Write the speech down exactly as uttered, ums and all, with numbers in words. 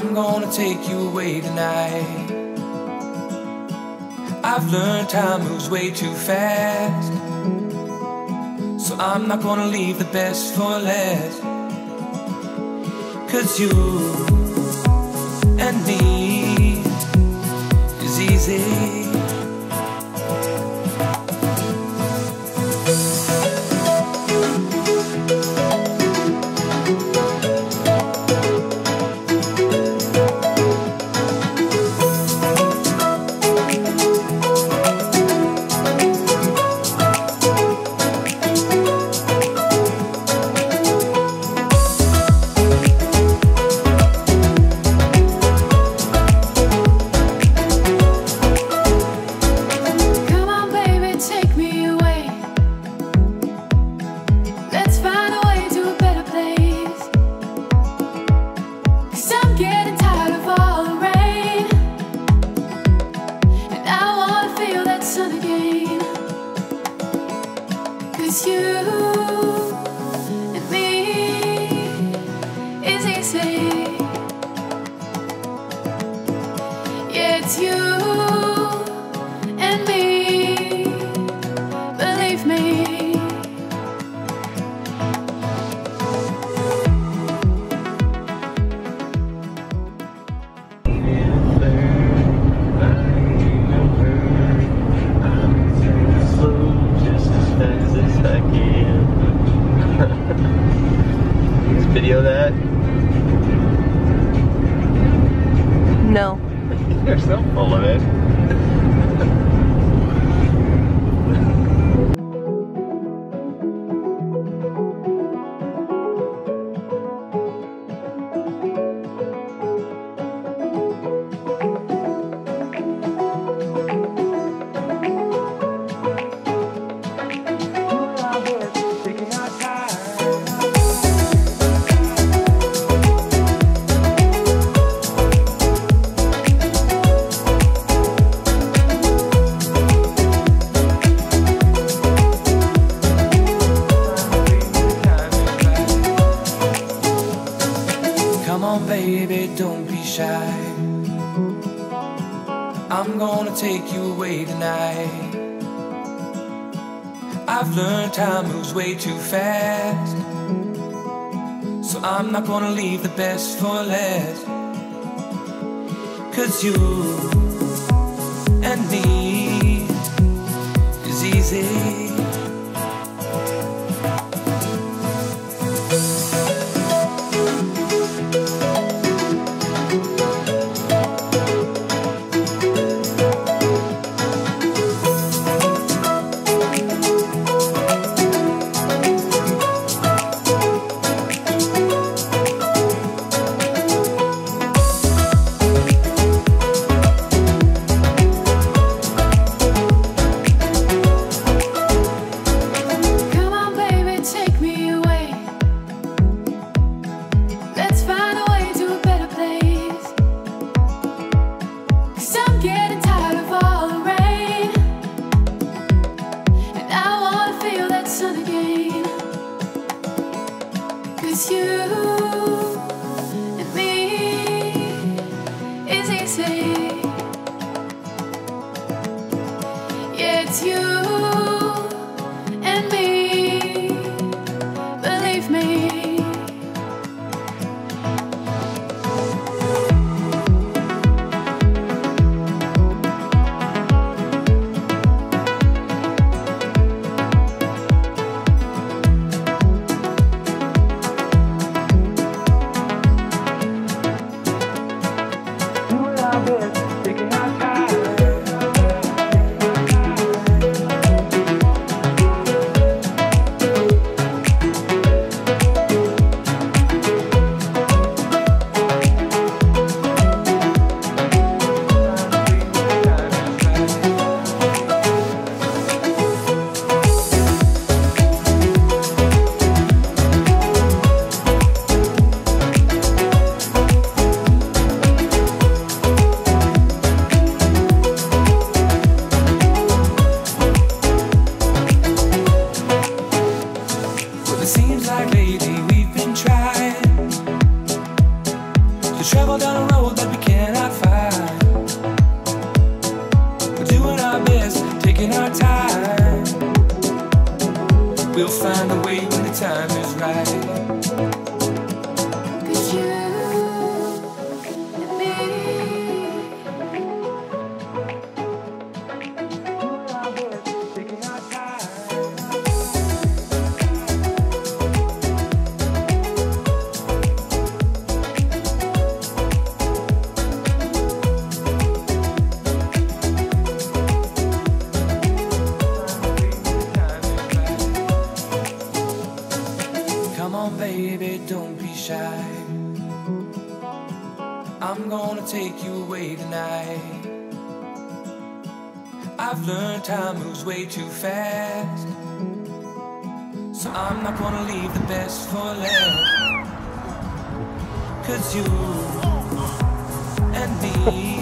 I'm gonna take you away tonight. I've learned time moves way too fast, so I'm not gonna leave the best for last. Cause you and me is easy. Video that? No. You're so full of it. Baby, don't be shy. I'm gonna take you away tonight. I've learned time moves way too fast, so I'm not gonna leave the best for last. Cause you and me is easy. a road that we cannot find. We're doing our best, taking our time. We'll find a way when the time is right. 'Cause you and me, doing our best, taking our time. Come on, baby, don't be shy. I'm gonna take you away tonight. I've learned time moves way too fast, so I'm not gonna leave the best for last. 'Cause you and me,